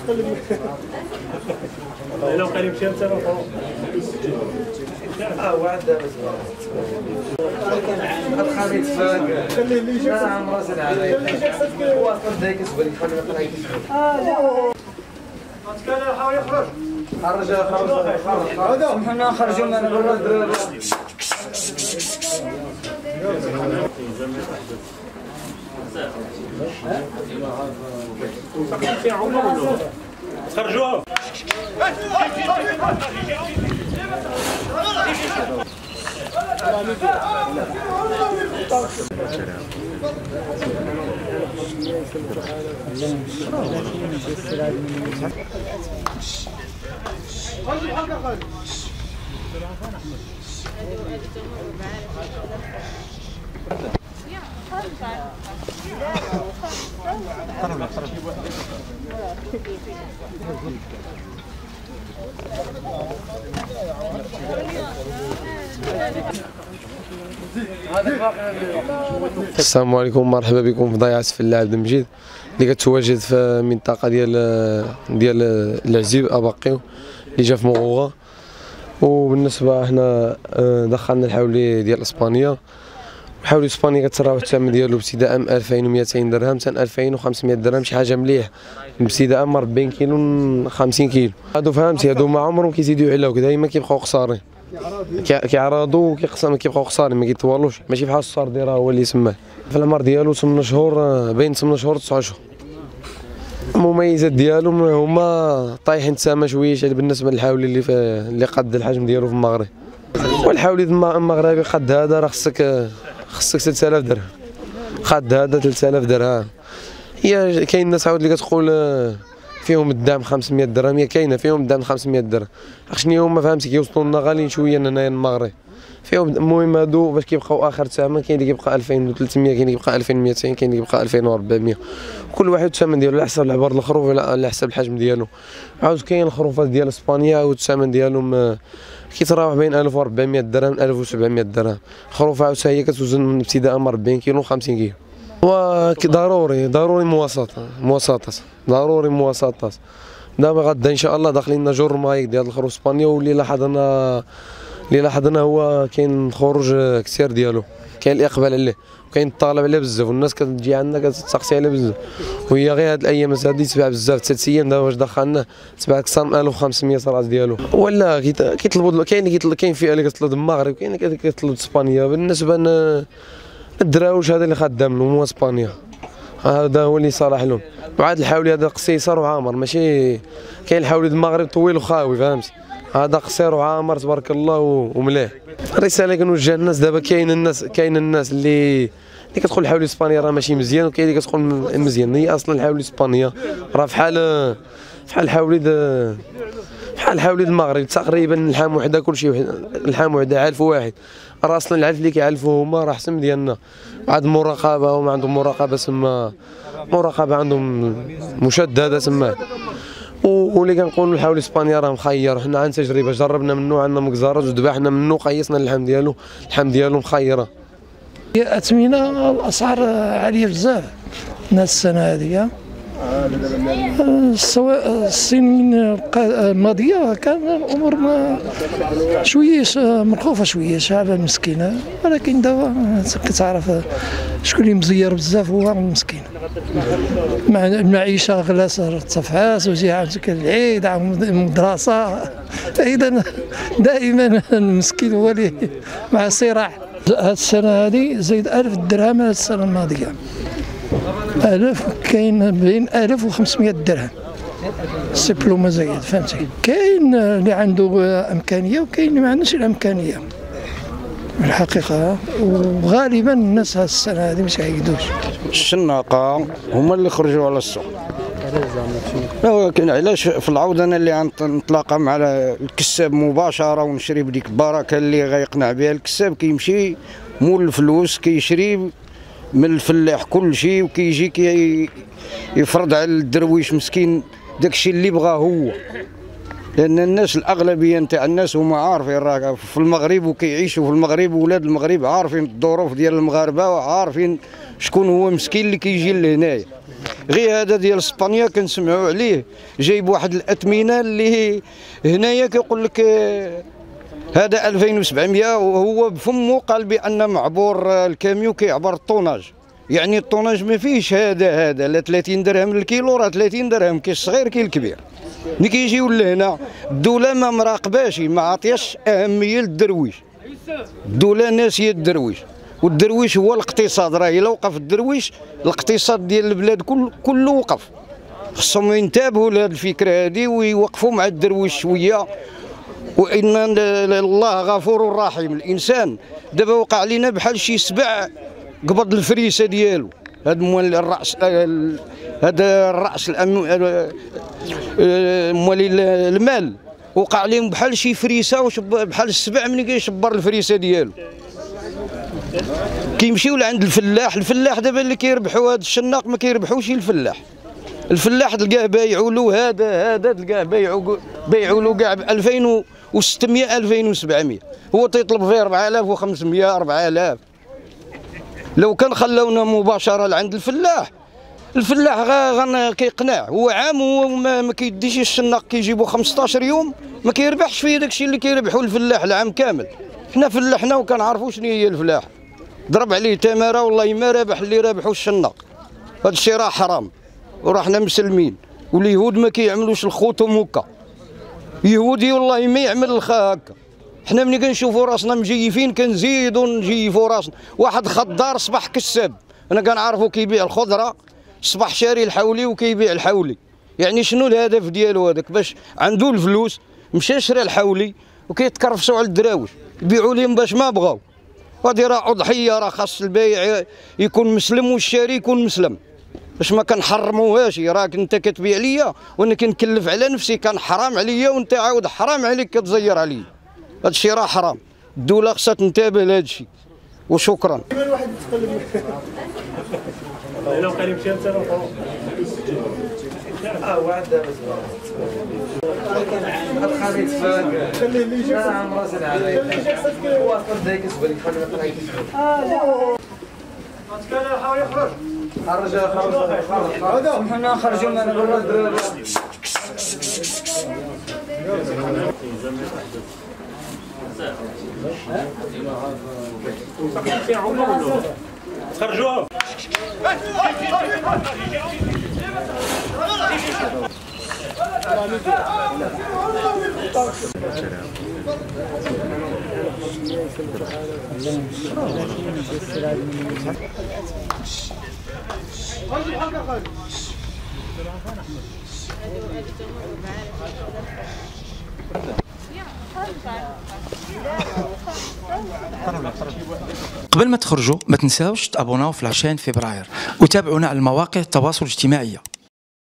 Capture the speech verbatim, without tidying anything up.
لو قال يمشي انت اه واحد دابا الخميس فاك خليه اللي يجي نعم راسل عليه هو اصلا بدا يكسب لي خليه يطلع يكسب اه كان يحاول يخرج خرج خرج خرج حنا نخرجوا من الدراري خرجوها السلام عليكم، مرحبا بكم في ضيعة سفلة عبد المجيد اللي كتواجد في المنطقة ديال ديال العزيب أباقيو اللي جا في مغوغا. وبالنسبة حنا دخلنا الحولي ديال اسبانيا. الحولي اسبانيا كتراوح الثمن ديالو ابتداء من ألفين ومئتين درهم حتى ألفين وخمسمائة درهم، شي حاجة مليح ابتداء من أربعين كيلو خمسين كيلو. هادو فهمتي هادو ما عمرهم كيزيدوا يعلاو دايما كيبقاو خسارين، كيعرضوا وكيقسموا كيبقاو خسارين ما كيطولوش، ماشي بحال الصاردي راه هو اللي يسماه. في العمر ديالو ثمانية شهور بين ثمانية شهور تسعة شهور. المميزات ديالهم هما طايحين الثمن شويه بالنسبه للحاولي اللي في اللي قد الحجم ديالو في المغرب. والحاولي المغربي قد هذا راه خصك خصك ثلاثة آلاف درهم، قد هذا ثلاثة آلاف درهم. هي كاين الناس عاود اللي كتقول فيهم الدعم خمسمائة درهم، هي كاينه فيهم الدعم خمسمائة درهم، شنو هما فهمتي كيوصلوا لنا غاليين شويه هنايا المغرب فيهم. المهم هادو باش كيبقاو اخر ثمن كاين اللي كيبقى ألفين وثلاثمائة، كاين اللي كيبقى ألفين ومئتين، كاين اللي كيبقى ألفين وأربعمائة، كل واحد الثمن ديالو على حسب العبار الخروف ولا على حسب الحجم ديالو. عاود كاين الخروفات ديال اسبانيا عاود الثمن ديالهم كيتراوح بين ألف وأربعمائة درهم ألف وسبعمائة درهم. الخروفه عاود هي كتوزن ابتداء من أربعين كيلو خمسين كيلو. وضروري ضروري مواصفات مواصفات ضروري مواصفات. دابا غدا ان شاء الله داخلين لنا جور مايك ديال الخروف اسبانيا، واللي لاحظنا اللي لاحظنا هو كاين خروج كثير ديالو، كاين الاقبال عليه وكاين الطلب عليه بزاف، والناس كتجي عندنا كتستقسي عليه بزاف. وهي غير هاد الايام هادي تباع بزاف، ثلاث ايام دابا واش دخلنا تباع اكثر من ألف وخمسمائة راس ديالو. ولا كيطلبوا كاين اللي كيطلب كاين فئه اللي كتطلب المغرب، كاين اللي كيطلب اسبانيا. بالنسبه الدراوش هذا اللي خدام لهم هو اسبانيا، هذا هو اللي صالح لهم. وعاد الحولي هذا قصير وعامر، ماشي كاين الحولي المغرب طويل وخاوي فهمتي، هذا قصير وعامر تبارك الله ومليح. الرساله كنوجه الناس دابا، كاين الناس كاين الناس اللي اللي كتقول الحولي اسبانيا راه ماشي مزيان، وكاين اللي كتقول مزيان. هي اصلا الحولي اسبانيا راه فحال فحال الحولي بحال الحولي المغرب تقريبا، اللحام وحده كلشي اللحام وحده علف واحد. راه اصلا العلف اللي كيعلفوه هما راه احسن ديالنا. عاد المراقبه هما عندهم مراقبه تما، مراقبه عندهم مشدده تما. واللي كنقولوا الحولي اسبانيا راه مخير، حنا عن تجربه جربنا منه، عندنا مكزارات وذبحنا منه قيسنا اللحم ديالو، اللحم ديالو مخيره. اثمنه الاسعار عاليه بزاف الناس السنه هذه. سواء السنين الماضيه كان الامور شويه مرخوفه شويه على المسكين، ولكن دابا كتعرف شكون اللي مزير بزاف هو المسكين. مع المعيشه غلاس ارتفعات، وجي عندك العيد عند المدرسه، اذا دائما المسكين هو اللي مع صراع. هذه السنه هذه زيد ألف درهم على السنه الماضيه، ألف كاين بين ألف وخمسمائة درهم سيبلوما زايد فهمتي. كاين اللي عنده امكانيه وكاين اللي ما عندوش الامكانيه الحقيقه، وغالبا الناس هذه السنه هذه مش عيقدوش. الشناقه هما اللي خرجوا على السوق. ولكن علاش في العوض انا اللي نتلاقى مع الكساب مباشره ونشري بديك البركه اللي غيقنع بها الكساب، كيمشي مول الفلوس كيشري من الفلاح كل شيء، وكيجي كي يفرض على الدرويش مسكين داكشي اللي بغاه هو. لان الناس الاغلبيه نتاع الناس هما عارفين راه في المغرب وكيعيشوا في المغرب، وولاد المغرب عارفين الظروف ديال المغاربه وعارفين شكون هو مسكين اللي كيجي لهنايا. غير هذا ديال اسبانيا كنسمعوا عليه جايب واحد الاثمنه اللي هنايا كيقول لك هذا ألفين وسبعمية، وهو بفمه قال بان معبور الكاميو كيعبر الطوناج. يعني الطوناج ما فيهش هذا هذا لا ثلاثين درهم للكيلو، راه ثلاثين درهم كاين الصغير كاين الكبير. ملي كيجيو لهنا الدوله ما مراقباش، ما عطياش اهميه للدرويش. الدوله ناسيه الدرويش، والدرويش هو الاقتصاد. راه الا وقف الدرويش الاقتصاد ديال البلاد كل كله وقف. خصهم ينتبهوا لهذه الفكره هذه ويوقفوا مع الدرويش شويه. وان الله غفور رحيم. الانسان دابا وقع علينا بحال شي سبع قبض الفريسه ديالو. هذا مول الراس، هذا الراس مول المال وقع عليهم بحال شي فريسه، بحال السبع ملي كيشبر الفريسه ديالو. كيمشيو لعند الفلاح، الفلاح دابا اللي كيربحوا هذا الشناق ما كيربحوش الفلاح. الفلاح تلقاه بايعوا له هذا هذا تلقاه بايعوا بايعوا له كاع ب ألفين وستمية ألفين وسبعمية، هو تيطلب فيه أربعة آلاف وخمسمية أربعة آلاف. لو كان خلونا مباشره لعند الفلاح، الفلاح غا كيقنع. هو عام هو ما كيديش الشناق كيجيبو خمسطاش يوم، ما كيربحش فيه داكشي اللي كيربحوا الفلاح العام كامل. حنا فلاحنا وكنعرفوا شنو هي الفلاح. ضرب عليه تماره والله ما رابح اللي رابحوا الشناق. هذا الشيء راه حرام وراه حنا مسلمين. واليهود ما كيعملوش الخوتهم هكا. يهودي والله ما يعمل الخا هكا. حنا ملي كنشوفوا راسنا مجيفين كنزيدوا نجيفوا راسنا. واحد خضار صباح كساب، انا كنعرفو كيبيع الخضره، صباح شاري الحولي وكيبيع الحولي. يعني شنو الهدف ديالو هذاك؟ باش عنده الفلوس مشى شرى الحولي وكيتكرفسوا على الدراوش يبيعوا لهم باش ما بغاو. هادي راه اضحيه، راه خاص البايع يكون مسلم والشاري يكون مسلم باش ما كنحرموهاش. راك انت كتبيع ليا وانا كنكلف على نفسي، كان حرام عليا وانت عاود حرام عليك كتزير عليا. هذا الشيء راه حرام. الدوله خصها تنتبه لهذا الشيء. وشكرا. خرج خرج حنا خرجوا من خرجوهم. قبل ما تخرجوا ما تنساوش تابوناو في العشرين فبراير وتابعونا على المواقع التواصل الاجتماعي.